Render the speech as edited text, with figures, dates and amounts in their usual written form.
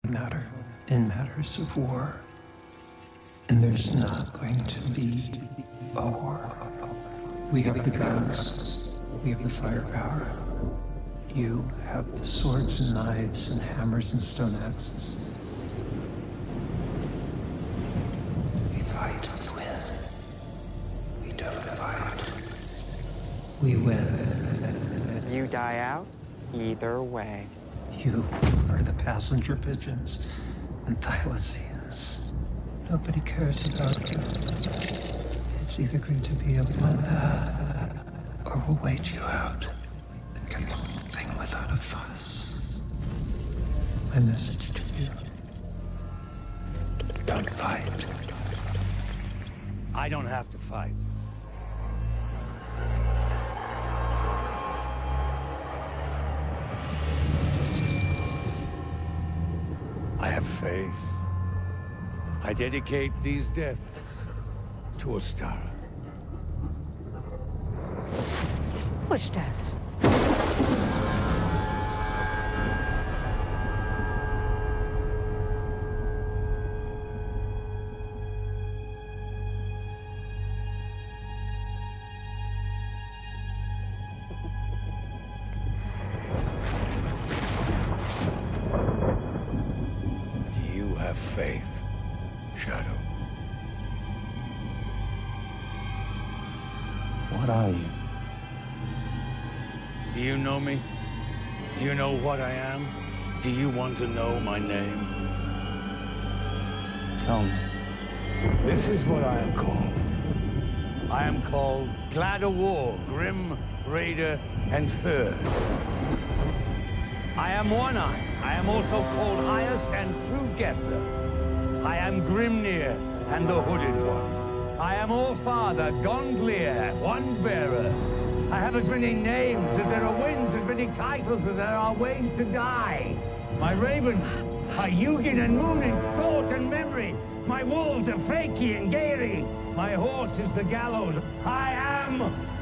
matter in matters of war. And there's not going to be a war. We have the guns. We have the firepower. You have the swords and knives and hammers and stone axes. We fight, we win. We don't fight. We win. You die out either way. You are the passenger pigeons and thylacines. Nobody cares about you. It's either going to be a bloodbath or we'll wait you out and get the whole thing without a fuss. My message to you: don't fight. I don't have to fight. I have faith. I dedicate these deaths to Ostara. Which deaths? Do you have faith, Shadow? What are you? Do you know me? Do you know what I am? Do you want to know my name? Tell me. This is what I am called. I am called Glad-O-War, Grim, Raider, and Third. I am One-Eye. I am also called Highest and True Guesser. I am Grimnir and the Hooded One. I am All-Father, Gondlier, One-Bearer. I have as many names as there are winds, as many titles as there are ways to die. My ravens are Hugin and Moonin, thought and memory. My wolves are Fakey and Gary. My horse is the gallows. I am